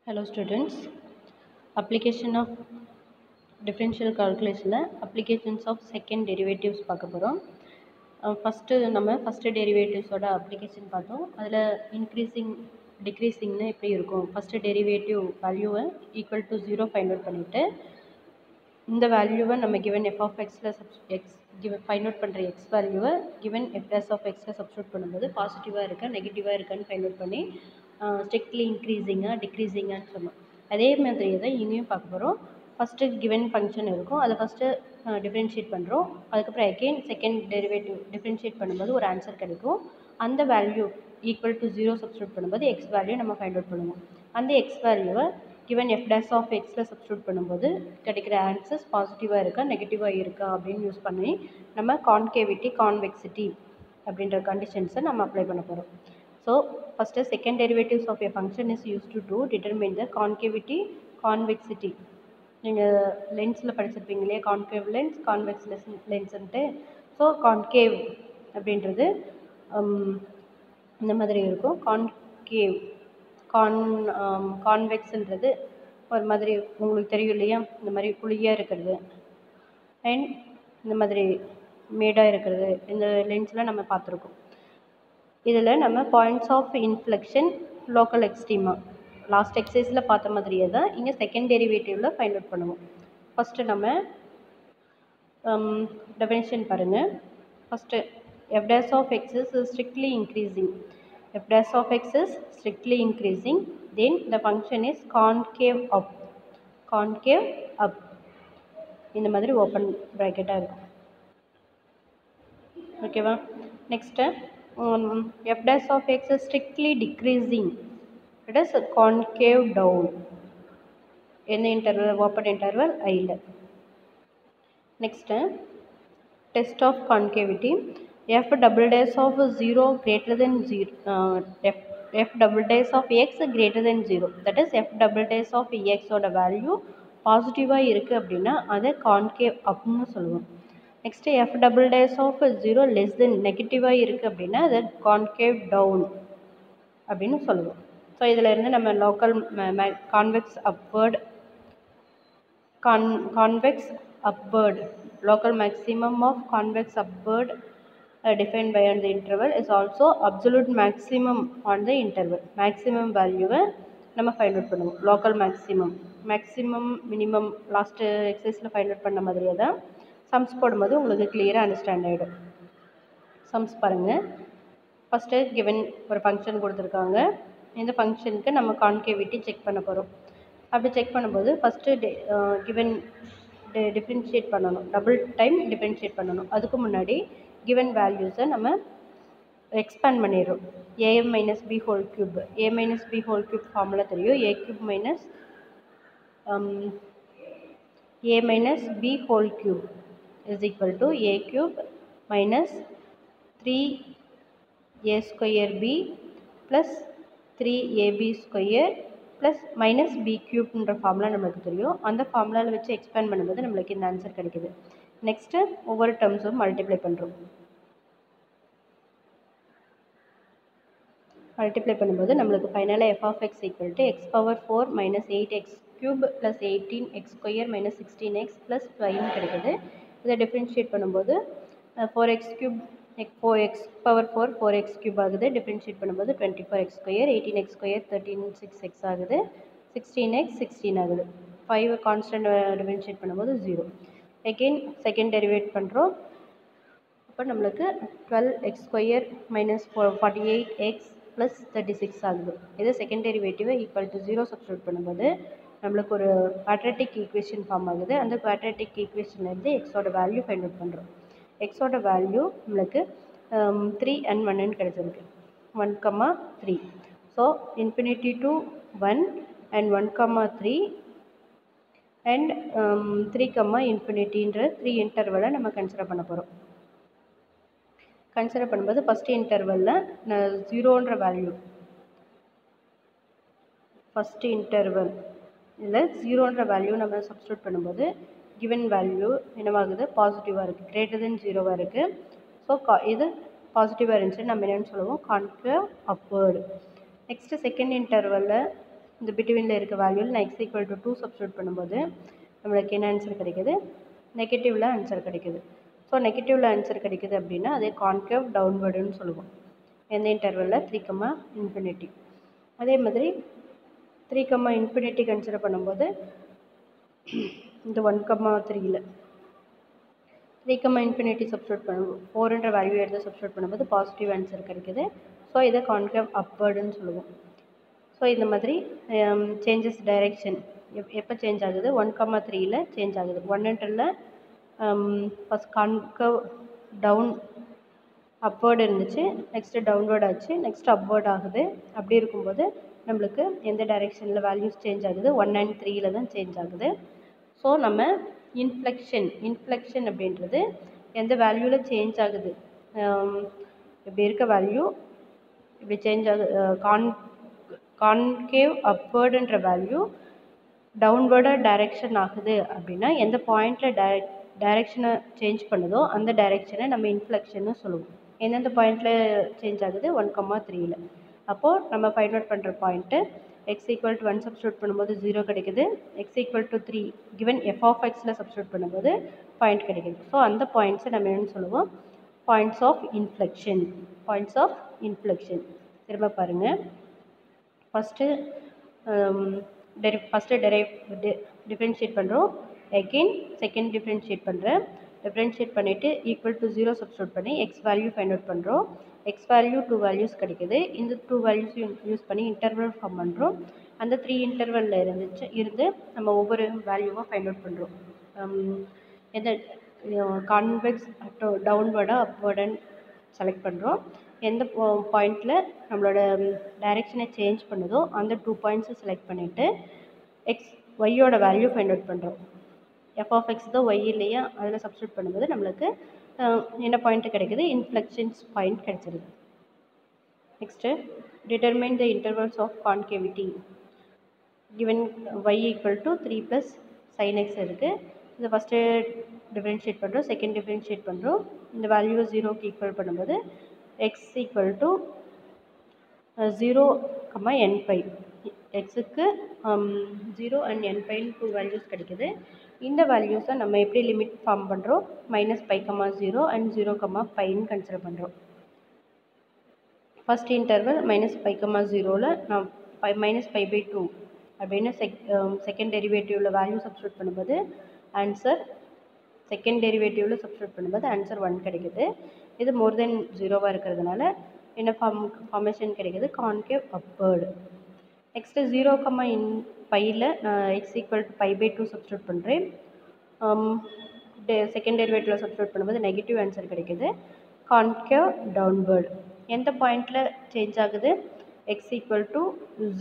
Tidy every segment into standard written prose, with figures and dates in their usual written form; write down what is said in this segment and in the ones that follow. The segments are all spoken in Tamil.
Hello students, application of differential calculation applications of second derivatives பார்க்க போகிறோம். ஃபஸ்ட்டு டெரிவேட்டிவ்ஸோட அப்ளிகேஷன் பார்த்தோம். அதில் இன்க்ரீஸிங் டிக்ரீஸிங்னு எப்படி இருக்கும், ஃபஸ்ட்டு டெரிவேட்டிவ் வேல்யூவை ஈக்குவல் டு 0 ஃபைண்ட் அவுட் பண்ணிவிட்டு இந்த வேல்யூவை நம்ம கிவன் எஃப் ஆஃப் எக்ஸில் ஃபைண்ட் அவுட் பண்ணுற எக்ஸ் வேல்யூவை கிவன் எஃப் டேஸ் ஆஃப் எக்ஸில் சப்ஸ்டியூட் பண்ணும்போது பாசிட்டிவாக இருக்கா நெகட்டிவாக இருக்கான்னு ஃபைண்ட் அவுட் பண்ணி ஸ்ட்ரிக்ட்லி இன்க்ரீஸிங்காக டிக்ரீஸிங்கான்னு சொன்னோம். அதே மாதிரி தான் இங்கேயும் பார்க்க போகிறோம். ஃபஸ்ட்டு கிவன் ஃபங்க்ஷன் இருக்கும், அதை ஃபஸ்ட்டு டிஃப்ரென்ஷியேட் பண்ணுறோம். அதுக்கப்புறம் அகெயின் செகண்ட் டெரிவேட்டிவ் டிஃப்ரென்ஷியேட் பண்ணும்போது ஒரு ஆன்சர் கிடைக்கும். அந்த வேல்யூ ஈக்குவல் டு 0 சப்ஸ்டியூட் பண்ணும்போது எக்ஸ் வேல்யூ நம்ம ஃபைண்ட் அவுட் பண்ணுவோம். அந்த எக்ஸ் வேல்யூவை கிவன் எஃப் டேஸ் ஆஃப் எக்ஸில் சப்ஸ்டியூட் பண்ணும்போது கிடைக்கிற ஆன்சர்ஸ் பாசிட்டிவாக இருக்கா நெகட்டிவாக இருக்கா அப்படின்னு யூஸ் பண்ணி நம்ம கான்கேவிட்டி கான்வெக்சிட்டி அப்படின்ற கண்டிஷன்ஸை நம்ம அப்ளை பண்ண போகிறோம். So first second derivatives of a function is used to determine the concavity convexity. நீங்கள் லென்ஸில் படிச்சிருப்பீங்க இல்லையா, கான்கேவ் லென்ஸ் கான்வெக்ஸ் லென்ஸுன்ட்டு. ஸோ கான்கேவ் அப்படின்றது இந்த மாதிரி இருக்கும். கான்கேவ் கான்வெக்ஸ்ன்றது ஒரு மாதிரி உங்களுக்கு தெரியும் இல்லையா, இந்த மாதிரி குழியாக இருக்கிறது அண்ட் இந்த மாதிரி மேடாக இருக்கிறது இந்த லென்ஸில் நம்ம பார்த்துருக்கோம். இதில் நம்ம points of inflection local extrema last எக்ஸசைஸில் பார்த்த மாதிரியே தான் இங்கே செகண்ட் டெரிவேட்டிவில் ஃபைண்ட் அவுட் பண்ணுவோம். ஃபஸ்ட்டு நம்ம டெஃபினிஷன் பாருங்கள். First f dash of x is strictly increasing. F dash of x is strictly increasing, then the function is concave up. Concave up இந்த மாதிரி ஓப்பன் ப்ராக்கெட்டாக இருக்கும். ஓகேவா? Next f dash of x is strictly decreasing, it is concave down. என்ன இன்டர்வல்? ஓப்பன் இன்டர்வல் ஐயில். Next test of concavity. f double dash of 0 greater than 0 f double dash of x greater than 0, that is f double dash of x ஓட வேல்யூ பாசிட்டிவாக இருக்குது அப்படின்னா அதை கான்கேவ் அப்னு சொல்லுவோம். Next f double dash of 0 less than நெகட்டிவாக இருக்குது அப்படின்னா அதை கான்கேவ் டவுன் அப்படின்னு சொல்லுவோம். ஸோ இதில் இருந்து நம்ம local convex upward convex upward local maximum of convex upward defined by on the interval is also absolute maximum on the interval. maximum value நம்ம ஃபைண்ட் அவுட் பண்ணுவோம். local maximum maximum minimum last எக்ஸசைஸில் ஃபைண்ட் அவுட் பண்ண மாதிரியே தான் சம்ஸ் போடும்போது உங்களுக்கு கிளியராக அண்டர்ஸ்டாண்ட் ஆகிடும். சம்ஸ் பாருங்கள். ஃபஸ்ட்டு கிவன் ஒரு ஃபங்க்ஷன் கொடுத்துருக்காங்க. இந்த ஃபங்க்ஷனுக்கு நம்ம கான்கேவிட்டி செக் பண்ண போகிறோம். அப்படி செக் பண்ணும்போது ஃபஸ்ட்டு கிவன் டிஃப்ரென்ஷியேட் பண்ணணும், டபுள் டைம் டிஃப்ரென்ஷியேட் பண்ணணும். அதுக்கு முன்னாடி கிவன் வேல்யூஸை நம்ம எக்ஸ்பேண்ட் பண்ணிடுறோம். Am minus b whole cube. A minus b whole cube formula தெரியும். A cube minus a minus b whole cube is equal to a cube minus 3a square b plus 3ab square plus minus b cube என்ற ஃபார்முலா நம்மளுக்கு தெரியும். அந்த ஃபார்முலாவில் வச்சு எக்ஸ்பேண்ட் பண்ணும்போது நம்மளுக்கு இந்த ஆன்சர் கிடைக்குது. நெக்ஸ்ட்டு ஒவ்வொரு டேர்ம்ஸும் மல்டிப்ளை பண்ணுறோம். மல்டிப்ளை பண்ணும்போது நம்மளுக்கு ஃபைனலாக f of x equal to x power 4 minus 8x cube plus 18x square minus 16x plus 5 கிடைக்குது. இதை டிஃப்ரென்ஷியேட் பண்ணும்போது 4x cube 4x power 4 4x cube ஆகுது. டிஃப்ரென்ஷியேட் பண்ணும்போது 24x square 18x square 13 6x ஆகுது. 16x 16 ஆகுது. 5 கான்ஸ்டன்ட் டிஃப்ரென்ஷியேட் பண்ணும்போது 0. அகெயின் செகண்ட் டெரிவேட் பண்ணுறோம். அப்போ நம்மளுக்கு 12x square minus 48x plus 36 ஆகுது. இது செகண்ட் டெரிவேட்டிவை ஈக்குவல் டு 0 சப்ஸ்டியூட் பண்ணும்போது நம்மளுக்கு ஒரு குவாட்ரேட்டிக் ஈக்குவேஷன் ஃபார்ம் ஆகுது. அந்த குவாட்ரேட்டிக் ஈக்குவேஷன்லேருந்து எக்ஸோட வேல்யூ ஃபைண்ட் அவுட் பண்ணுறோம். எக்ஸோட வேல்யூ நம்மளுக்கு 3 and 1 கிடச்சிருக்கு. 1, 3. So infinity to 1 and 1, 3 and 3, இன்ஃபினிட்டின்ற 3 இன்டர்வலை நம்ம கன்சிடர் பண்ண போகிறோம். கன்சிடர் பண்ணும்போது ஃபஸ்ட்டு இன்டர்வலில் 0ன்ற வேல்யூ ஃபஸ்ட்டு இன்டர்வல் இதில் 0ன்ற வேல்யூ நம்ம சப்ஸ்டியூட் பண்ணும்போது கிவன் வேல்யூ என்னவாகுது? பாசிட்டிவாக இருக்குது, கிரேட்டர் தென் 0வாக இருக்குது. ஸோ இது பாசிட்டிவாக இருந்துச்சு நம்ம என்னென்னு சொல்லுவோம்? Concave upward. நெக்ஸ்ட்டு செகண்ட் இன்டர்வலில் இந்த பிட்வீனில் இருக்க வேல்யூவில் நான் எக்ஸ் ஈக்குவல் டு 2 சப்ஸ்டியூட் பண்ணும்போது நம்மளுக்கு என்ன ஆன்சர் கிடைக்குது, நெகட்டிவில் ஆன்சர் கிடைக்குது. ஸோ நெகட்டிவில் ஆன்சர் கிடைக்குது அப்படின்னா அதே கான்கேவ் டவுன்வர்டுன்னு சொல்லுவோம். எந்த இன்டர்வலில் 3, அதே மாதிரி 3, கன்சிடர் பண்ணும்போது இந்த 1, 3, சப்ஸ்டியூட் பண்ணுவோம். 4ன்ற வேல்யூ எடுத்து சப்ஸ்டியூட் பண்ணும்போது பாசிட்டிவ் ஆன்சர் கிடைக்குது. ஸோ இதை கான்கேவ் அப்வர்டுன்னு சொல்லுவோம். ஸோ இந்த மாதிரி சேஞ்சஸ் டைரெக்ஷன் எப்போ சேஞ்ச் ஆகுது, 1, சேஞ்ச் ஆகுது. 1ன்றில் ஃபஸ்ட் கான்கேவ் டவுன் அப்வர்டு இருந்துச்சு, நெக்ஸ்ட்டு டவுன்வர்ட் ஆச்சு, நெக்ஸ்ட் அப்வர்ட் ஆகுது. அப்படி இருக்கும்போது நம்மளுக்கு எந்த டைரெக்ஷனில் வேல்யூஸ் சேஞ்ச் ஆகுது, 1 and 3ல் தான் சேஞ்ச் ஆகுது. ஸோ நம்ம இன்ஃப்ளெக்ஷன் அப்படின்றது எந்த வேல்யூவில் சேஞ்ச் ஆகுது, இப்படி இருக்க வேல்யூ இப்படி சேஞ்ச் ஆகுது, கான்கேவ் அப்வர்டுன்ற வேல்யூ டவுன்வர்டாக டைரெக்ஷன் ஆகுது அப்படின்னா எந்த பாயிண்டில் டைரெக்ஷனை சேஞ்ச் பண்ணுதோ அந்த டைரெக்ஷனை நம்ம இன்ஃப்ளெக்ஷன்னு சொல்லுவோம். எந்தெந்த பாயிண்டில் சேஞ்ச் ஆகுது, 1, 3ல். அப்போது நம்ம ஃபைண்ட் அவுட் பண்ணுற point x equal to 1 substitute பண்ணும்போது 0 கிடைக்குது, x equal to 3 given f of எக்ஸில் சப்ஸ்டியூட் பண்ணும்போது பாயிண்ட் கிடைக்குது. ஸோ அந்த பாயிண்ட்ஸை நம்ம என்னென்னு சொல்லுவோம், பாயிண்ட்ஸ் ஆஃப் இன்ஃப்ளெக்ஷன். திரும்ப பாருங்கள். ஃபஸ்ட்டு டிஃப்ரென்ஷியேட் பண்ணுறோம், அகெயின் செகண்ட் டிஃப்ரென்ஷியேட் பண்ணிவிட்டு ஈக்குவல் டு 0 சப்ஸ்டியூட் பண்ணி எக்ஸ் வேல்யூ ஃபைண்ட் அவுட் பண்ணுறோம். எக்ஸ் வேல்யூ 2 வேல்யூஸ் கிடைக்குது. இந்த 2 வேல்யூஸையும் யூஸ் பண்ணி இன்டர்வல் ஃபார்ம் பண்ணுறோம். அந்த 3 இன்டர்வலில் இருந்து நம்ம ஒவ்வொரு வேல்யூவாக ஃபைண்ட் அவுட் பண்ணுறோம். எந்த கான்வெக்ஸ் டவுன்வர்டாக அப்வர்டுன்னு செலக்ட் பண்ணுறோம். எந்த பாயிண்டில் நம்மளோட டைரெக்ஷனை சேஞ்ச் பண்ணுதோ அந்த 2 பாயிண்ட்ஸை செலக்ட் பண்ணிவிட்டு ஒய்யோட வேல்யூ ஃபைண்ட் அவுட் பண்ணுறோம். எஃப் ஆஃப் எக்ஸ் தான் ஒய் இல்லையா, அதில் சப்ஸ்டியூட் பண்ணும்போது நம்மளுக்கு என்ன பாயிண்ட் கிடைக்குது, இன்ஃப்ளெக்ஷன்ஸ் பாயிண்ட் கிடைச்சிருது. Next determine the intervals of concavity given y equal to 3 + sin x இருக்குது. இதை ஃபஸ்ட்டு டிஃப்ரென்ஷியேட் பண்ணுறோம், செகண்ட் டிஃப்ரென்ஷியேட் பண்ணுறோம். இந்த வேல்யூவை 0க்கு ஈக்குவல் பண்ணும்போது எக்ஸ் ஈக்குவல் டு 0, nπ. எக்ஸுக்கு 0 and nπன்னு 2 வேல்யூஸ் கிடைக்குது. இந்த வேல்யூஸை நம்ம எப்படி லிமிட் ஃபார்ம் பண்ணுறோம், -π, 0 and 0, πன்னு கன்சிடர் பண்ணுறோம். ஃபஸ்ட் இன்டர்வல் -π, 0ல் நான் -π/2 அப்படின்னு செகண்ட் டெரிவேட்டிவில் வேல்யூ சப்ஸ்டியூட் பண்ணும்போது ஆன்சர் செகண்ட் டெரிவேட்டிவில் சப்ஸ்டியூட் பண்ணும்போது ஆன்சர் 1 கிடைக்குது. இது மோர் தென் 0வாக இருக்கிறதுனால என்ன ஃபார்மேஷன் கிடைக்குது, கான்கேவ் அப்வர்டு. நெக்ஸ்ட்டு 0, πயில் நான் எக்ஸ் ஈக்குவல் டு π/2 சப்ஸ்டியூட் பண்ணுறேன். செகண்ட் டெரிவேட்டிவில் சப்ஸ்டியூட் பண்ணும்போது நெகட்டிவ் ஆன்சர் கிடைக்குது, கான்கேவ் டவுன்வர்டு. எந்த பாயிண்டில் சேஞ்ச் ஆகுது, எக்ஸ் ஈக்குவல் டு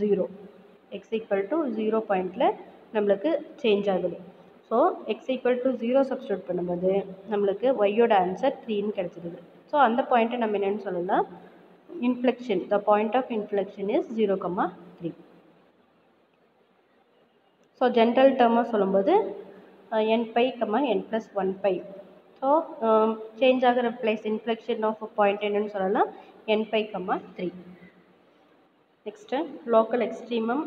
0 பாயிண்டில் நம்மளுக்கு சேஞ்ச் ஆகுது. So x equal to 0 substitute பண்ணும்போது நம்மளுக்கு ஒய்யோட ஆன்சர் 3ன்னு கிடச்சிருது. ஸோ அந்த பாயிண்ட்டை நம்ம என்னென்னு சொல்லலாம், inflection. The point of inflection is 0, 3. So general டேர்மாக சொல்லும்போது nπ, n+1π. ஸோ சேஞ்ச் ஆகிற பிளேஸ் இன்ஃப்ளெக்ஷன் ஆஃப் பாயிண்ட் என்னென்னு சொல்லலாம், nπ, 3. Next local extremum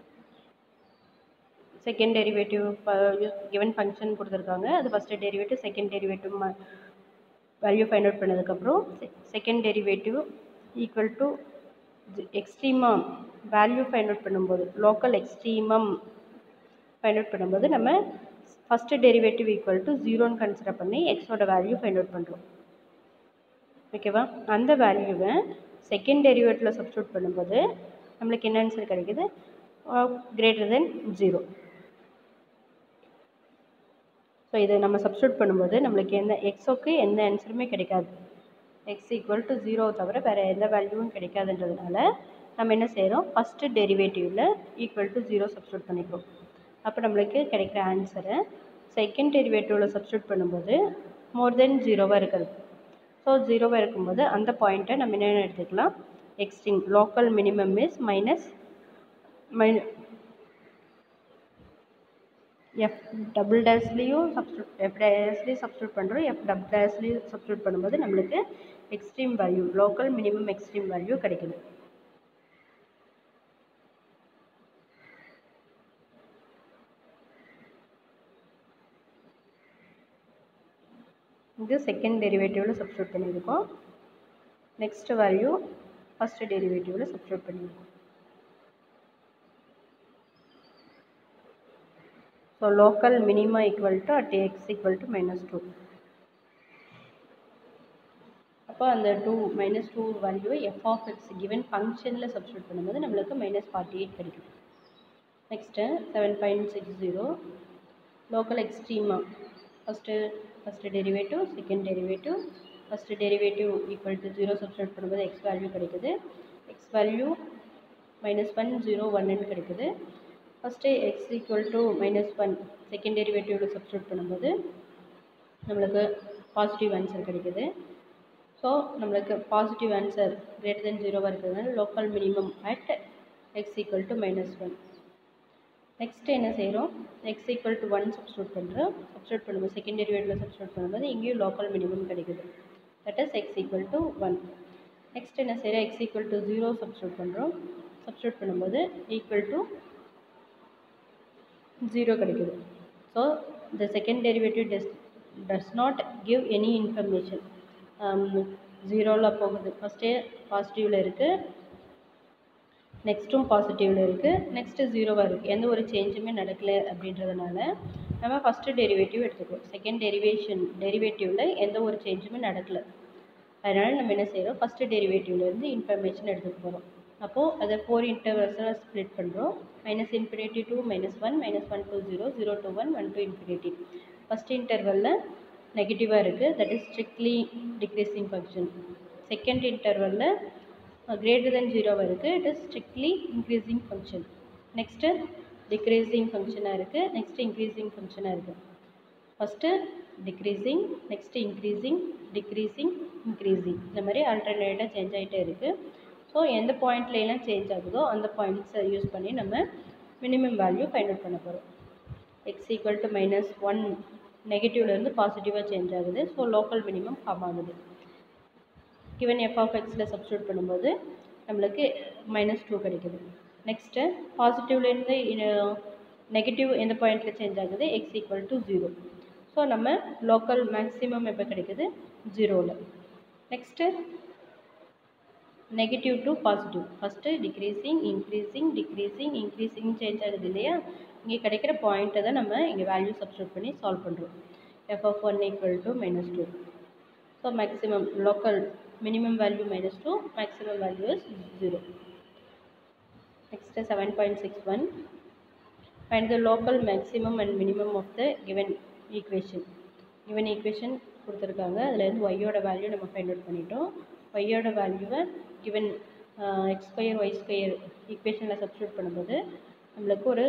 second derivative given function கொடுத்துருக்காங்க. அது first derivative second derivative value find out பண்ணதுக்கப்புறம் second derivative equal to extremum value find out பண்ணும்போது லோக்கல் எக்ஸ்ட்ரீமம் ஃபைண்ட் அவுட் பண்ணும்போது நம்ம ஃபஸ்ட்டு டெரிவேட்டிவ் ஈக்குவல் டு 0ன்னு கன்சிடர் பண்ணி எக்ஸோட வேல்யூ ஃபைண்ட் அவுட் பண்ணுறோம். ஓகேவா, அந்த வேல்யூவை செகண்ட் டெரிவேட்டிவில் சப்ஸ்டியூட் பண்ணும்போது நம்மளுக்கு என்ன ஆன்சர் கிடைக்குது, கிரேட்டர் தென் 0. ஸோ இதை நம்ம சப்ஸ்டியூட் பண்ணும்போது நம்மளுக்கு எக்ஸோக்கு எந்த ஆன்சருமே கிடைக்காது. எக்ஸ் ஈக்குவல் டு 0 தவிர வேறு எந்த வேல்யூவும் கிடைக்காதுன்றதுனால நம்ம என்ன செய்கிறோம், ஃபஸ்ட்டு டெரிவேட்டிவில் ஈக்குவல் டு 0 சப்ஸ்டியூட் பண்ணிக்கிறோம். அப்போ நம்மளுக்கு கிடைக்கிற ஆன்சரை செகண்ட் டெரிவேட்டிவில் சப்ஸ்டியூட் பண்ணும்போது மோர் தென் 0வாக இருக்குது. ஸோ 0வாக இருக்கும்போது அந்த பாயிண்ட்டை நம்ம என்னென்னு எடுத்துக்கலாம், extreme. Local minimum is f double டேஷ்லேயும் சப்ஸ்டியூட் பண்ணுறோம், எஃப் டபுள் டேஷ்லேயும் சப்ஸ்டியூட் பண்ணும்போது நம்மளுக்கு extreme value, local minimum extreme value கிடைக்குது. இது செகண்ட் டெரிவேட்டிவில் சப்ஸ்டியூட் பண்ணியிருக்கோம். நெக்ஸ்ட் வேல்யூ ஃபஸ்ட் டெரிவேட்டிவில் சப்ஸ்டியூட் பண்ணியிருக்கோம். So local minima equal to at x equal to -2. அப்போ அந்த -2 வேல்யூவை எஃப் ஆஃப் எக்ஸ் கிவன் ஃபங்க்ஷனில் சப்ஸ்டியூட் பண்ணும்போது நம்மளுக்கு -48 கிடைக்கும். Next 7.60 local extrema first derivative second derivative first derivative equal to 0 substitute பண்ணும்போது எக்ஸ் வேல்யூ கிடைக்குது. எக்ஸ் வேல்யூ -1 0 1ன்னு கிடைக்குது. First x equal to -1 second டெரிவேட்டிவில் சப்ஸ்டியூட் பண்ணும்போது நம்மளுக்கு பாசிட்டிவ் ஆன்சர் கிடைக்குது. ஸோ நம்மளுக்கு பாசிட்டிவ் ஆன்சர் greater than 0 இருக்கிறதுனால local minimum at x equal to -1. Next என்ன செய்கிறோம், எக்ஸ் ஈக்குவல் டு 1 சப்ஸ்டியூட் பண்ணுறோம். சப்ஸ்டியூட் பண்ணும்போது செகண்ட் டெரிவேட்டிவில் சப்ஸ்டியூட் பண்ணும்போது இங்கேயும் லோக்கல் மினிமம் கிடைக்குது. That is x equal to 1. Next என்ன செய்கிறோம், எக்ஸ் ஈக்குவல் டு 0 சப்ஸ்டியூட் பண்ணுறோம். சப்ஸ்டியூட் பண்ணும்போது ஈக்குவல் டு 0 கிடைக்குது. So the second derivative does not give any information. 0ல் போகுது. ஃபஸ்ட்டே பாசிட்டிவில் இருக்குது, நெக்ஸ்ட்டும் பாசிட்டிவில் இருக்குது, நெக்ஸ்ட்டு 0வாக இருக்குது. எந்த ஒரு சேஞ்சுமே நடக்கலை அப்படின்றதுனால நம்ம ஃபஸ்ட்டு டெரிவேட்டிவ் எடுத்துக்கிறோம். செகண்ட் டெரிவேட்டிவில் எந்த ஒரு சேஞ்சுமே நடக்கலை. அதனால் நம்ம என்ன செய்கிறோம், ஃபஸ்ட்டு டெரிவேட்டிவ்லேருந்து இன்ஃபர்மேஷன் எடுத்துக்க போகிறோம். அப்போது அதை 4 இன்டர்வல்ஸாக ஸ்ப்ளிட் பண்ணுறோம். -∞ to -1 -1 to 0 0 to 1 1 to ∞. First இன்டர்வலில் நெகட்டிவாக இருக்குது, that is strictly decreasing function. Second இன்டர்வலில் greater than 0 இருக்குது, it is strictly increasing function. Next decreasing ஃபங்க்ஷனாக இருக்குது, நெக்ஸ்ட்டு இன்க்ரீசிங் ஃபங்க்ஷனாக இருக்குது. First decreasing, next increasing, decreasing, increasing, இந்த மாதிரி ஆல்டர்னேட்டாக சேஞ்ச் ஆகிட்டே இருக்குது. ஸோ எந்த பாயிண்ட்லாம் சேஞ்ச் ஆகுதோ அந்த பாயிண்ட்ஸை யூஸ் பண்ணி நம்ம மினிமம் வேல்யூ ஃபைண்ட் அவுட் பண்ண போகிறோம். எக்ஸ் ஈக்குவல் டு -1 நெகட்டிவ்லேருந்து பாசிட்டிவாக சேஞ்ச் ஆகுது. ஸோ லோக்கல் மினிமம் ஃபார்ம் ஆகுது. கிவன் எஃப் ஆஃப் எக்ஸில் சப்ஸ்டியூட் பண்ணும்போது நம்மளுக்கு -2 கிடைக்குது. நெக்ஸ்ட்டு பாசிட்டிவ்லேருந்து நெகட்டிவ் எந்த பாயிண்டில் சேஞ்ச் ஆகுது, எக்ஸ் ஈக்குவல் டு 0. ஸோ நம்ம லோக்கல் மேக்ஸிமம் எப்போ கிடைக்குது, 0ல். Next negative to positive, first decreasing, increasing, decreasing, increasing change ஆகுது இல்லையா. இங்கே கிடைக்கிற பாயிண்ட்டை தான் நம்ம இங்கே வேல்யூ சப்ஸ்டியூட் பண்ணி சால்வ் பண்ணுறோம். F of 1 equal to -2. So maximum local minimum value -2, maximum value is 0. Next 7.61 find the local maximum and minimum of the given equation. Given equation கொடுத்துருக்காங்க, அதில் y-ஓட வேல்யூ நம்ம ஃபைண்ட் அவுட் பண்ணிட்டோம். y-ஓட வேல்யூவை given x2 y2 ஈக்குவேஷனில் சப்ஸ்டியூட் பண்ணும்போது நம்மளுக்கு ஒரு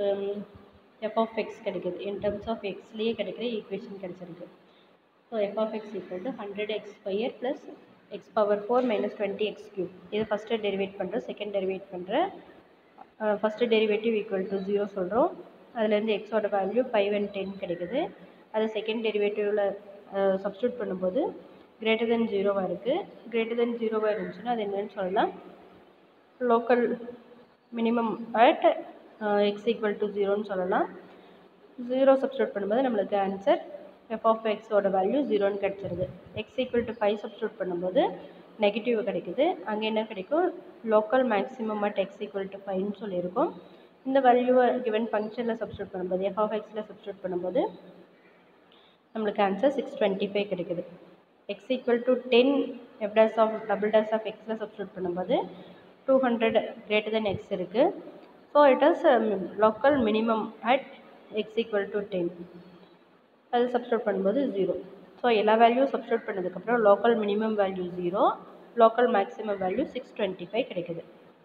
f of x கிடைக்குது. in terms of xலேயே கிடைக்கிற ஈக்குவேஷன் கிடைச்சிருக்கு. So f of x equal to 100x² plus x power 4 minus 20x3. இது ஃபஸ்ட்டு டெரிவேட் பண்ணுறோம், செகண்ட் டெரிவேட் பண்ணுறேன். ஃபஸ்ட்டு டெரிவேட்டிவ் ஈக்குவல் டு 0 சொல்கிறோம். அதுலேருந்து எக்ஸோட வேல்யூ 5 and 10 கிடைக்குது. அது செகண்ட் டெரிவேட்டிவில் சப்ஸ்டியூட் பண்ணும்போது greater than 0வாக இருக்குது. greater than 0வாக இருந்துச்சுன்னா அது என்னன்னு சொல்லலாம், local minimum at x equal to 0ன்னு சொல்லலாம். 0 சப்ஸ்டியூட் பண்ணும்போது நம்மளுக்கு ஆன்சர் f of x ஓட வேல்யூ 0ன்னு கிடச்சிருது. x ஈக்குவல் டு 5 சப்ஸ்டியூட் பண்ணும்போது நெகட்டிவ் கிடைக்குது. அங்கே என்ன கிடைக்கும், local maximum at x equal to 5ன்னு சொல்லியிருக்கோம். இந்த வேல்யூவை கிவன் ஃபங்க்ஷனில் சப்ஸ்டியூட் பண்ணும்போது f of xயில் சப்ஸ்டியூட் பண்ணும்போது நம்மளுக்கு ஆன்சர் 625 கிடைக்குது. x equal to 10 f dash of double dash of xயில் சப்ஸ்டியூட் பண்ணும்போது 200 greater than x இருக்குது. So it is local minimum at x equal to 10. அது சப்ஸ்டியூட் பண்ணும்போது 0. ஸோ எல்லா வேல்யூ சப்ஸ்டியூட் பண்ணதுக்கப்புறம் local minimum value 0, local maximum value 625 கிடைக்குது.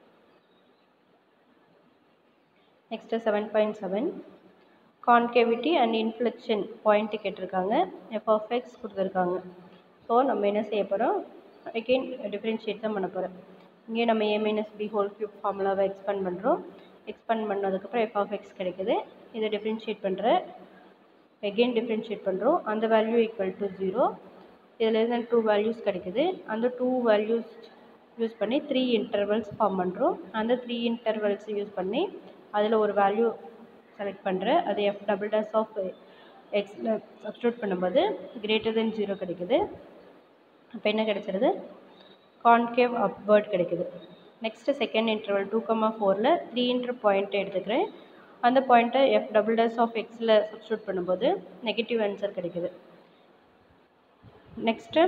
Next 7.7 concavity and inflection point கேட்டிருக்காங்க. எஃப் ஆஃப் எக்ஸ் கொடுத்துருக்காங்க. ஸோ நம்ம என்ன செய்ய போகிறோம், அகெயின் டிஃப்ரென்ஷியேட் தான் பண்ண போகிறோம். இங்கே நம்ம a-b³ ஃபார்முலாவை எக்ஸ்பேண்ட் பண்ணுறோம். எக்ஸ்பேண்ட் பண்ணதுக்கப்புறம் எஃப் ஆஃப் எக்ஸ் கிடைக்குது. இதை டிஃப்ரென்ஷியேட் பண்ணுற again differentiate பண்ணுறோம். அந்த வேல்யூ ஈக்குவல் டு 0. இதில் 2 வேல்யூஸ் கிடைக்குது. அந்த 2 வேல்யூஸ் யூஸ் பண்ணி 3 இன்டர்வல்ஸ் ஃபார்ம் பண்ணுறோம். அந்த 3 இன்டர்வல்ஸ் யூஸ் பண்ணி அதில் ஒரு வேல்யூ செலக்ட் பண்ணுறேன். அது f double dash of எக்ஸில் சப்ஸ்டியூட் பண்ணும்போது greater than 0 கிடைக்குது. அப்போ என்ன கிடைச்சிருது? கான்கேவ் அப்வர்ட் கிடைக்குது. நெக்ஸ்ட்டு செகண்ட் இன்டர்வல் 2,4ல் 3ன்ற பாயிண்ட்டை எடுத்துக்கிறேன். அந்த பாயிண்ட்டை எஃப் டபுள் டேஸ் ஆஃப் எக்ஸில் சப்ஸ்டியூட் பண்ணும்போது நெகட்டிவ் ஆன்சர் கிடைக்குது. நெக்ஸ்ட்டு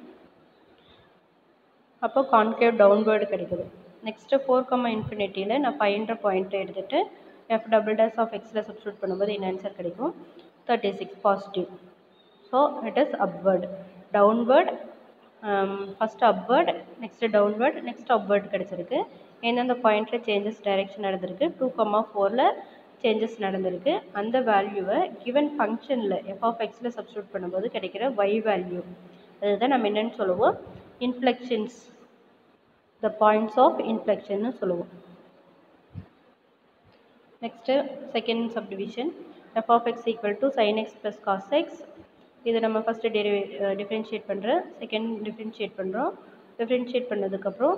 அப்போ கான்கேவ் டவுன்வேர்டு கிடைக்குது. நெக்ஸ்ட்டு 4,∞ நான் 5ன்ற பாயிண்ட்டை எடுத்துகிட்டு எஃப் டபுள் டேஸ் ஆஃப் எக்ஸில் சப்ஸ்டியூட் பண்ணும்போது என்ன ஆன்சர் கிடைக்கும்? 36 positive. So it is upward. Downward first upward, next downward, next upward கிடச்சிருக்கு. எந்தெந்த பாயிண்டில் சேஞ்சஸ் டைரெக்ஷன் நடந்திருக்கு? 2,4ல் சேஞ்சஸ் நடந்திருக்கு. அந்த வேல்யூவை கிவன் ஃபங்க்ஷனில் எஃப் ஆஃப் எக்ஸில் சப்ஸ்டியூட் பண்ணும்போது கிடைக்கிற ஒய் வேல்யூ, அதுதான் நம்ம என்னென்னு சொல்லுவோம்? இன்ஃப்ளெக்ஷன்ஸ், த பாயிண்ட்ஸ் ஆஃப் இன்ஃப்ளெக்ஷன்னு சொல்லுவோம். Next second subdivision f of x equal to sine x plus cos x. இது நம்ம ஃபஸ்ட்டு டிஃப்ரென்ஷியேட் பண்ணுறோம், செகண்ட் டிஃப்ரென்ஷியேட் பண்ணுறோம். டிஃப்ரென்ஷியேட் பண்ணதுக்கப்புறம்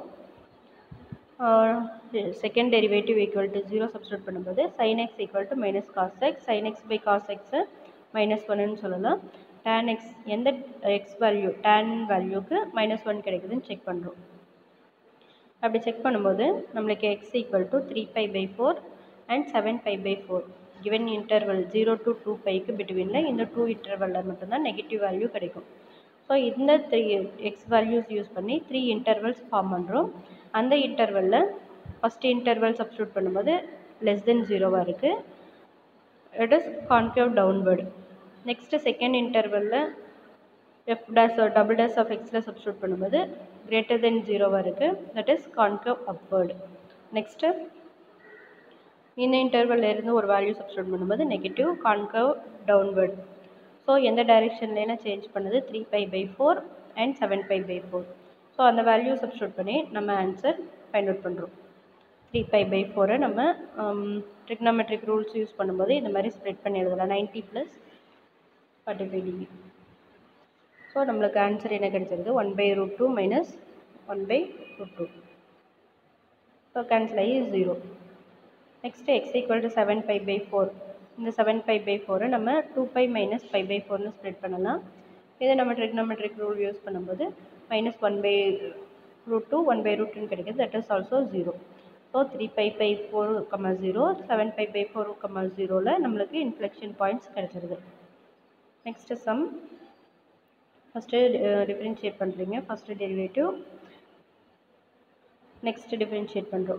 second derivative equal to 0 substitute பண்ணும்போது sine x equal to minus cos x, sine x by cos எக்ஸை -1ன்னு சொல்லலாம். டேன் எக்ஸ், எந்த எக்ஸ் வேல்யூ டேன் வேல்யூக்கு -1 கிடைக்குதுன்னு செக் பண்ணுறோம். அப்படி செக் பண்ணும்போது நம்மளுக்கு x equal to 3π/4 and 7π/4 given interval 0 to 2πக்கு பிட்வீனில் இந்த 2 இன்டர்வலில் மட்டும்தான் நெகட்டிவ் வேல்யூ கிடைக்கும். ஸோ இந்த 3 எக்ஸ் வேல்யூஸ் யூஸ் பண்ணி 3 இன்டர்வல்ஸ் ஃபார்ம் பண்ணுறோம். அந்த இன்டர்வலில் ஃபஸ்ட் இன்டர்வல் சப்ஸ்டியூட் பண்ணும்போது <0 இருக்குது. It is concave downward. Next second இன்டர்வலில் f dash double dash of எக்ஸில் சப்ஸ்டியூட் பண்ணும்போது greater than 0 இருக்குது. That is concave upward. Next இந்த இன்டர்வலில் இருந்து ஒரு வேல்யூ சப்ஸ்டியூட் பண்ணும்போது நெகட்டிவ் கான்கேவ் டவுன்வர்டு. ஸோ எந்த டைரெக்ஷன்லாம் சேஞ்ச் பண்ணுது? 3π/4 அண்ட் 7π/4. ஸோ அந்த வேல்யூ சப்ஸ்டியூட் பண்ணி நம்ம ஆன்சர் ஃபைண்ட் அவுட் பண்ணுறோம். 3π/4 நம்ம ட்ரிக்னாமெட்ரிக் ரூல்ஸ் யூஸ் பண்ணும்போது இந்த மாதிரி ஸ்ப்ரெட் பண்ணி எழுதலாம். 90 + 45 டிகிரி. ஸோ நம்மளுக்கு ஆன்சர் என்ன கிடைச்சிருக்கு? 1/√2 மைனஸ் 1/√2. ஸோ கேன்சல் ஆகி 0. Next x equal to 7π/4. இந்த 7π/4 நம்ம 2π - π/4ன்னு ஸ்ப்ரெட் பண்ணலாம். இதை நம்ம ட்ரிக்னாமெட்ரிக் ரூல் யூஸ் பண்ணும்போது -1/√2 1/√2 கிடைக்குது. That is also 0. ஸோ 3π/4, 0 7π/4, 0ல் நம்மளுக்கு இன்ஃப்ளெக்ஷன் பாயிண்ட்ஸ் கிடைச்சிருது. Next sum. ஃபஸ்ட்டு டிஃப்ரென்ஷியேட் பண்ணுறீங்க, ஃபஸ்ட்டு டெரிவேட்டிவ். நெக்ஸ்ட்டு டிஃப்ரென்ஷியேட் பண்ணுறோம்.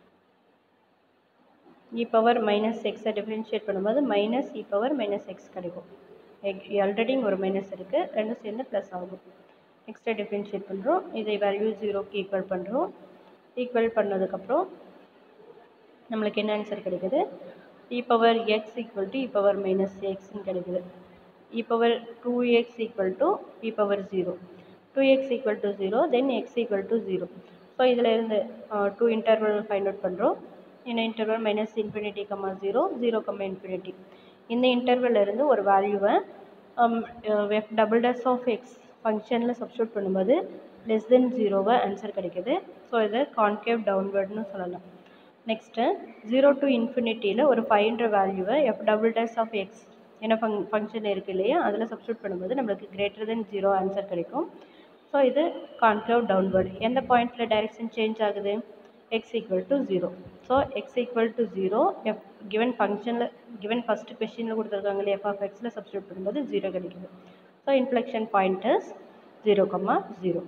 e பவர் -xஐ டிஃப்ரென்ஷியேட் பண்ணும்போது -e⁻−x கிடைக்கும். ஆல்ரெடி இங்கே ஒரு மைனஸ் இருக்குது, ரெண்டும் சேர்ந்து ப்ளஸ் ஆகும். நெக்ஸ்ட்டு டிஃப்ரென்ஷியேட் பண்ணுறோம். இதை வேல்யூ 0க்கு ஈக்குவல் பண்ணுறோம். ஈக்குவல் பண்ணதுக்கப்புறம் நம்மளுக்கு என்ன ஆன்சர் கிடைக்குது? e⁻x ஈக்குவல் டு e⁻−xன்னு கிடைக்குது. e⁻2x equal to e⁻0. 2x equal to 0, then x equal to 0. So இதில் இருந்து 2 இன்டர்வல் ஃபைண்ட் அவுட் பண்ணுறோம். இந்த இன்டர்வல் -∞, 0, 0, ∞. இந்த இன்டர்வல் இருந்து ஒரு வேல்யூவை f double dash of x ஃபங்க்ஷனில் சப்ஸ்டியூட் பண்ணும்போது <0 ஆன்சர் கிடைக்குது. ஸோ இதை கான்கேவ் டவுன்வர்டுன்னு சொல்லலாம். நெக்ஸ்ட்டு 0 to ∞ ஒரு 5ன்ற வேல்யூவை f double dash of x என்ன ஃபங்க்ஷன் இருக்குது இல்லையா, அதில் சப்ஸ்டியூட் பண்ணும்போது நம்மளுக்கு greater than 0 ஆன்சர் கிடைக்கும். ஸோ இது கான்கேவ் டவுன்வர்டு. எந்த பாயிண்டில் டைரெக்ஷன் சேஞ்ச் ஆகுது? x equal to 0. So x equal to 0 f given ஃபங்க்ஷனில் கிவன் ஃபஸ்ட்டு கொஸ்டினில் கொடுத்துருக்காங்க இல்லையா, எஃப் ஆஃப் எக்ஸில் சப்ஸ்டியூட் பண்ணும்போது 0 கிடைக்குது. So inflection point is 0,0.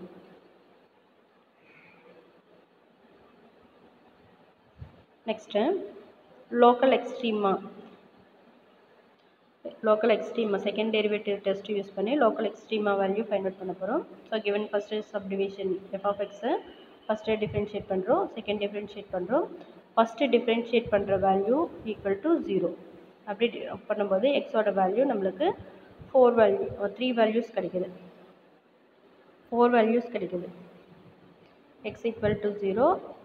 Next local extrema second derivative test use பண்ணி local extrema value find out பண்ண போகிறோம். So given first subdivision f of எக்ஸை ஃபஸ்ட்டு டிஃப்ரென்ஷியேட் பண்ணுறோம், செகண்ட் டிஃப்ரென்ஷியேட் பண்ணுறோம். ஃபஸ்ட்டு டிஃப்ரென்ஷியேட் பண்ணுற வேல்யூ ஈக்குவல் டு 0. அப்படி பண்ணும்போது எக்ஸோட வேல்யூ நம்மளுக்கு 3 வேல்யூஸ் கிடைக்குது. 4 வேல்யூஸ் கிடைக்குது. எக்ஸ் ஈக்குவல் டு 0,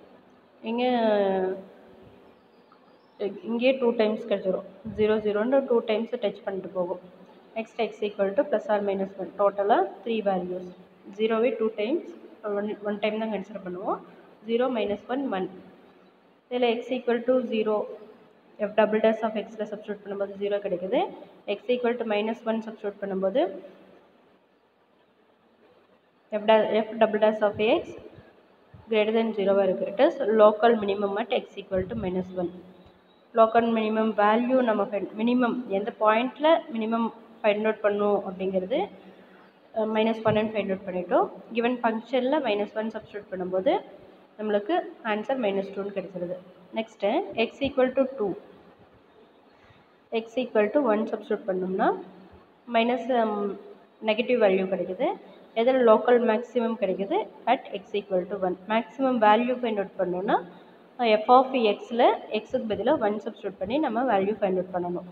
இங்கே 2 டைம்ஸ் கிடச்சிரும். 0, 0ன்னு 2 டைம்ஸ் டச் பண்ணிட்டு போகும். Next X equal to +or-1, டோட்டலாக 3 வேல்யூஸ். 0வே 2 டைம்ஸ், ஒன் டைம் தான் கன்சிடர் பண்ணுவோம். 0, -1, 1. இதில் x equal to 0 f double dash of எக்ஸில் சப்ஸ்டியூட் பண்ணும்போது 0 கிடைக்குது. எக்ஸ் ஈக்குவல் டு -1 சப்ஸ்டியூட் பண்ணும்போது f double dash of x greater than 0 இருக்குது. It is local minimum at x equal to -1. Local minimum value நம்ம மினிமம் எந்த பாயிண்டில் மினிமம் ஃபைண்ட் அவுட் பண்ணும் அப்படிங்கிறது -1 ஃபைண்ட் அவுட் பண்ணிட்டோம். கிவன் ஃபங்க்ஷனில் -1 சப்ஸ்டியூட் பண்ணும்போது நம்மளுக்கு ஆன்சர் -2 கிடைச்சிருது. Next x equal to 2, x equal to 1 substitute பண்ணோம்னா நெகட்டிவ் வேல்யூ கிடைக்குது. எதில் லோக்கல் மேக்ஸிமம் கிடைக்குது at x equal to 1. Maximum value find out பண்ணோன்னா எஃப் ஆஃப் எக்ஸில் எக்ஸுக்கு பதிலாக 1 சப்ஸ்டியூட் பண்ணி நம்ம வேல்யூ ஃபைண்ட் அவுட் பண்ணணும்.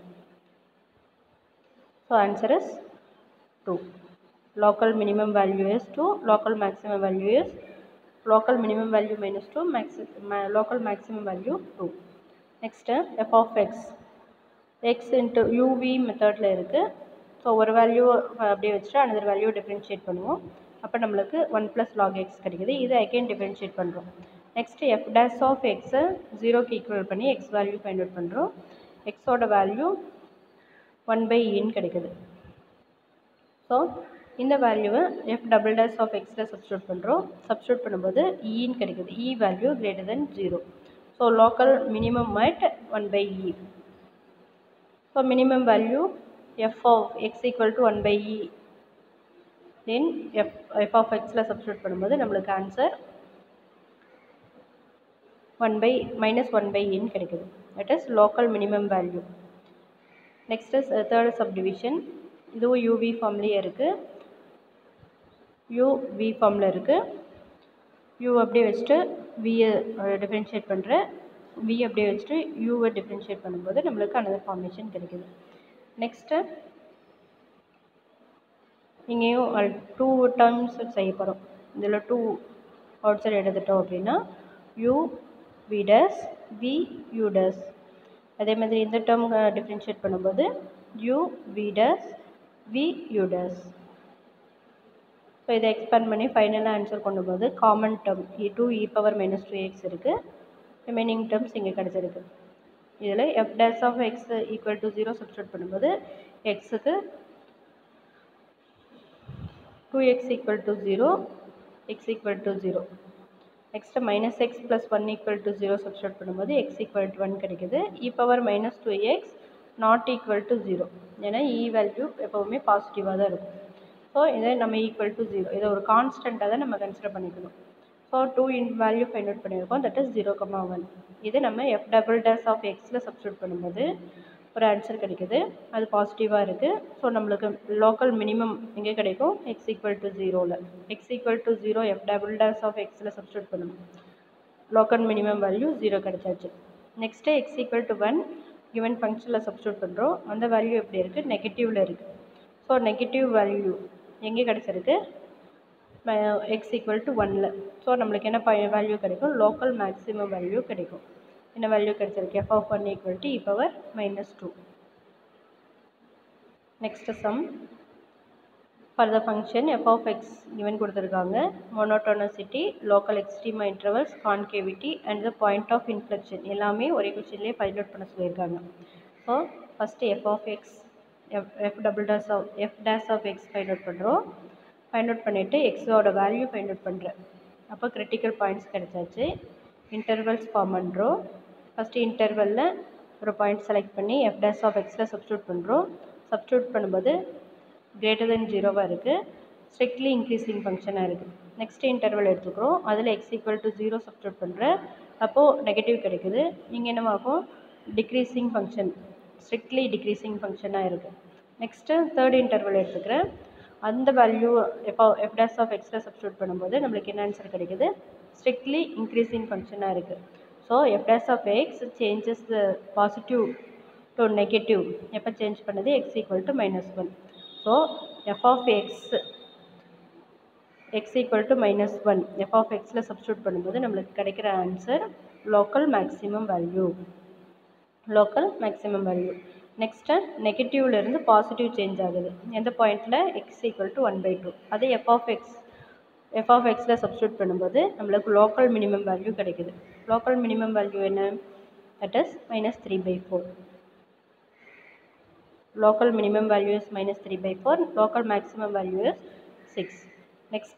So answer is 2. Local minimum value is 2, local maximum value is local minimum value -2, local maximum value 2. Next f of x into uv மெத்தடில் இருக்குது. ஸோ ஒரு வேல்யூ அப்படியே வச்சுட்டு another வேல்யூ டிஃப்ரென்ஷியேட் பண்ணுவோம். அப்போ நம்மளுக்கு 1 + log x கிடைக்குது. இதை அகைன் டிஃப்ரென்ஷியேட் பண்ணுறோம். நெக்ஸ்ட்டு f dash ஆஃப் எக்ஸை 0க்கு ஈக்குவல் பண்ணி எக்ஸ் வேல்யூ ஃபைண்ட் அவுட் பண்ணுறோம். எக்ஸோட வேல்யூ 1/eன்னு கிடைக்குது. ஸோ இந்த வேல்யூவை எஃப் டபுள் டேஸ் ஆஃப் எக்ஸில் சப்ஸ்டியூட் பண்ணுறோம். சப்ஸ்டியூட் பண்ணும்போது இன்னு கிடைக்குது. E value greater than 0. So local minimum at 1/e. So minimum value f of x equal to 1/e then f of எக்ஸில் சப்ஸ்டியூட் பண்ணும்போது நம்மளுக்கு ஆன்சர் -1/eன்னு கிடைக்குது. That is local minimum value. Next is third subdivision. இதுவும் யூவி ஃபார்ம்லேயே இருக்குது. v ஃபார்மில் இருக்குது. u அப்படியே வச்சுட்டு vயை டிஃப்ரென்ஷியேட் பண்ணுறேன். v அப்படியே வச்சுட்டு uவை டிஃப்ரென்ஷியேட் பண்ணும்போது நம்மளுக்கு அனதர் ஃபார்மேஷன் கிடைக்குது. நெக்ஸ்ட்டு இங்கேயும் 2 டேர்ம்ஸ் செய்ய போகிறோம். இதில் 2 அவுட் சைடு எடுத்துட்டோம் அப்படின்னா u v dash v u dash. அதே மாதிரி இந்த டேர்ம் டிஃப்ரென்ஷியேட் பண்ணும்போது u v dash v u dash. So இதை எக்ஸ்பேண்ட் பண்ணி ஃபைனலாக ஆன்சர் கொண்டு போது காமன் டேர்ம் 2e−2x இருக்குது. ரிமைனிங் டேர்ம்ஸ் இங்கே கிடச்சிருக்கு. இதில் f dash of x equal to 0 substitute பண்ணும்போது எக்ஸுக்கு 2x equal to 0, x equal to 0. Next -x + 1 equal to 0 substitute பண்ணும்போது x ஈக்குவல் டு 1 கிடைக்குது. e−2x not equal to 0. ஏன்னா வேல்யூ எப்போவுமே பாசிட்டிவாக தான் இருக்கும். ஸோ இதை நம்ம ஈக்குவல் டு 0, இதை ஒரு கான்ஸ்டண்ட்டாக தான் நம்ம கன்சிடர் பண்ணிக்கணும். ஸோ 2 வேல்யூ ஃபைண்ட் அவுட் பண்ணியிருக்கோம். That is 0,1. இது நம்ம எஃப் டபுள் டேஸ் ஆஃப் எக்ஸில் சப்ஸ்டியூட் பண்ணும்போது ஒரு ஆன்சர் கிடைக்குது. அது பாசிட்டிவாக இருக்குது. ஸோ நம்மளுக்கு லோக்கல் மினிமம் எங்கே கிடைக்கும்? எக்ஸ் ஈக்குவல் டு 0ல். X equal to 0 f double dash of எக்ஸில் சப்ஸ்டியூட் பண்ணணும். லோக்கல் மினிமம் வேல்யூ 0 கிடைச்சாச்சு. Next x equal to 1 given ஃபங்க்ஷனில் சப்ஸ்டியூட் பண்ணுறோம். அந்த வேல்யூ எப்படி இருக்குது? நெகட்டிவில் இருக்குது. ஸோ நெகட்டிவ் வேல்யூ எங்கே கிடச்சிருக்கு? எக்ஸ் ஈக்குவல் டு 1ல். ஸோ நம்மளுக்கு என்ன வேல்யூ கிடைக்கும்? லோக்கல் மேக்ஸிமம் வேல்யூ கிடைக்கும். என்ன வேல்யூ கிடைச்சிருக்கு? f of 1 equal to e⁻². Next sum. For the function f of x given கொடுத்துருக்காங்க. Monotonicity, local extrema intervals, concavity and the point of inflection எல்லாமே ஒரே கொஸ்டின்லேயே ஃபைண்ட் அவுட் பண்ண சொல்லியிருக்காங்க. So first f of x f dash of x find out பண்ணுறோம். ஃபைண்ட் அவுட் பண்ணிவிட்டு எக்ஸோட வேல்யூ ஃபைண்ட் அவுட் பண்ணுறேன். அப்போ கிரிட்டிக்கல் பாயிண்ட்ஸ் கிடைச்சாச்சு. இன்டர்வல்ஸ் ஃபார்ம் பண்ணுறோம். ஃபஸ்ட்டு இன்டர்வலில் ஒரு பாயிண்ட் செலக்ட் பண்ணி f dash of xயில் சப்ஸ்டியூட் பண்ணுறோம். சப்ஸ்டியூட் பண்ணும்போது கிரேட்டர் தென் 0வாக இருக்குது. ஸ்ட்ரிக்ட்லி இன்க்ரீஸிங் ஃபங்க்ஷனாக இருக்குது. நெக்ஸ்ட் இன்டர்வல் எடுத்துக்கிறோம். அதில் x ஈக்குவல் டு 0 சப்ஸ்டியூட் பண்ணுறேன். அப்போது நெகட்டிவ் கிடைக்குது. இங்கே என்னவாகும்? டிக்ரீஸிங் ஃபங்க்ஷன், ஸ்ட்ரிக்ட்லி டிக்ரீஸிங் ஃபங்க்ஷனாக இருக்குது. நெக்ஸ்ட்டு தேர்ட் இன்டர்வல் எடுத்துக்கிறேன். அந்த வேல்யூ எஃப் dash ஆஃப் எக்ஸில் சப்ஸ்டியூட் பண்ணும்போது நம்மளுக்கு என்ன ஆன்சர் கிடைக்குது? ஸ்ட்ரிக்ட்லி இன்க்ரீஸிங் ஃபங்க்ஷனாக இருக்குது. So f dash of x changes the positive to negative எப்போ சேஞ்ச் பண்ணுது? X equal to -1. So f of x equal to -1 f of எக்ஸில் சப்ஸ்டியூட் பண்ணும்போது நம்மளுக்கு கிடைக்கிற ஆன்சர் local maximum value. Local maximum value. Next நெகட்டிவ்லேருந்து பாசிட்டிவ் சேஞ்ச் ஆகுது. எந்த பாயிண்டில்? X equal to 1/2. அது எஃப் ஆஃப் எக்ஸில் சப்ஸ்டியூட் பண்ணும்போது நம்மளுக்கு லோக்கல் மினிமம் வேல்யூ கிடைக்குது. லோக்கல் மினிமம் வேல்யூ என்ன? that is minus 3/4. Local minimum value is minus 3/4. Local maximum value is 6. Next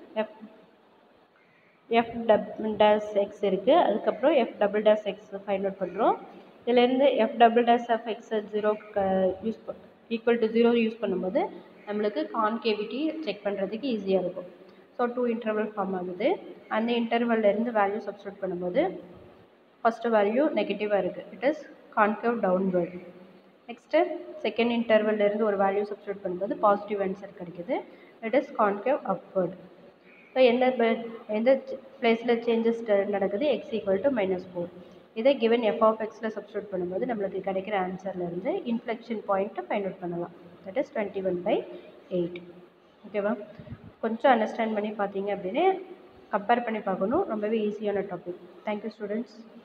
f dash x இருக்குது. அதுக்கப்புறம் f double dash x find out பண்ணுறோம். இதிலேருந்து f double dash of x 0 equal to 0 use பண்ணும்போது நம்மளுக்கு கான்கேவிட்டி செக் பண்ணுறதுக்கு ஈஸியாக இருக்கும். ஸோ 2 இன்டர்வல் ஃபார்ம் ஆகுது. அந்த இன்டர்வல்லேருந்து வேல்யூ சப்ஸ்டியூட் பண்ணும்போது ஃபஸ்ட்டு வேல்யூ நெகட்டிவாக இருக்குது. It is concave downward. Next second இன்டர்வல்லேருந்து ஒரு வேல்யூ சப்ஸ்டியூட் பண்ணும்போது பாசிட்டிவ் ஆன்சர் கிடைக்குது. It is concave upward. So எந்த பிளேஸில் சேஞ்சஸ் நடக்குது? X equal to -4. இதை கிவன் எஃப் ஆஃப் எக்ஸில் சப்ஸ்டியூட் பண்ணும்போது நம்மளுக்கு கிடைக்கிற ஆன்சர்லேருந்து இன்ஃப்ளெக்ஷன் பாயிண்ட்டை ஃபைண்ட் அவுட் பண்ணலாம். That is 21/8. ஓகேவா? கொஞ்சம் அண்டர்ஸ்டாண்ட் பண்ணி பார்த்தீங்க அப்படின்னு கம்பேர் பண்ணி பார்க்கணும். ரொம்பவே ஈஸியான டாபிக். Thank you students.